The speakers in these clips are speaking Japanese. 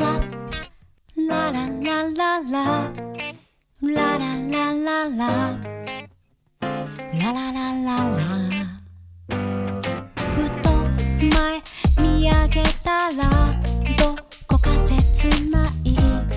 ララララララララララララララふと前見上げたらどこか切ない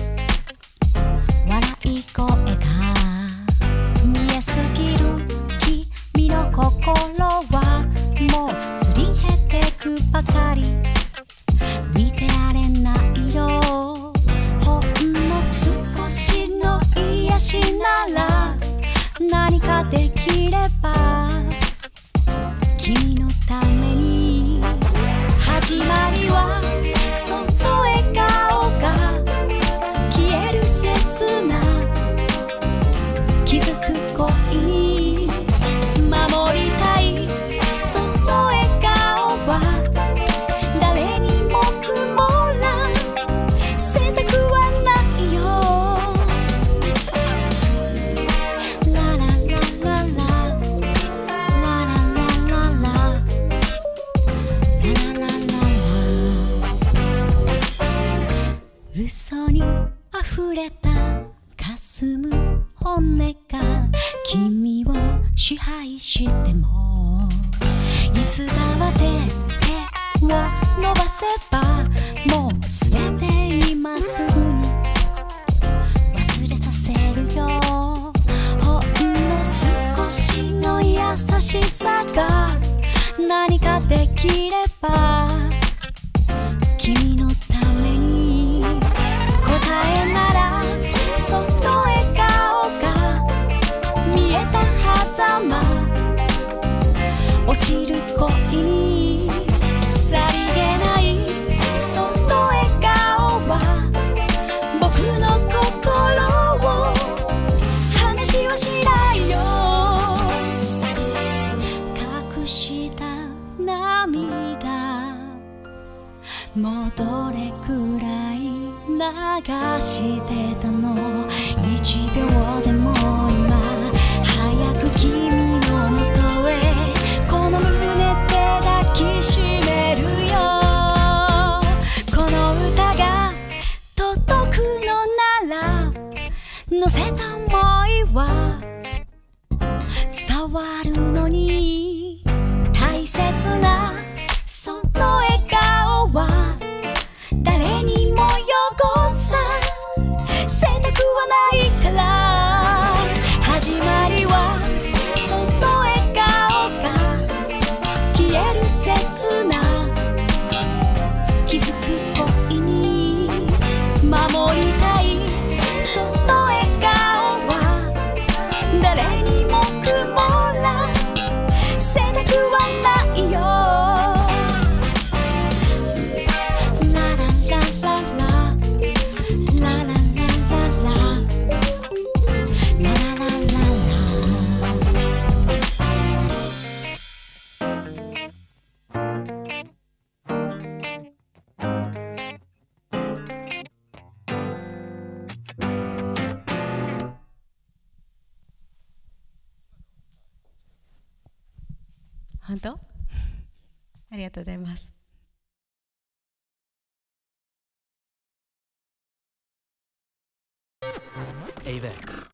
笑い声が見えすぎる君の心はもうすり減ってくばかり見てられないよほんの少しの癒しなら何かできれば君のために始まりはそっと笑顔が消える切な気づく恋に守りたいその笑顔は誰にも曇らせたくはないよララララララララララララララ嘘に溢れた霞む本音が君を支配してもいつだって手を伸ばせばもう全て今すぐに忘れさせるよほんの少しの優しさが何かできれば君のために答えならその笑顔が見えた狭間落ちる恋にさりげないその笑顔は僕の心を話はしないよ隠した涙もうどれくらい流してたの1秒でも今早く君のもとへこの胸で抱きしめるよこの歌が届くのなら乗せた想いは伝わるのに大切なその笑顔は誰にも汚させたくはないから始まりはその笑顔が消える切な気づく恋に守りたいその笑顔は誰にも曇らせたくはないよ本当ありがとうございます。 AVEX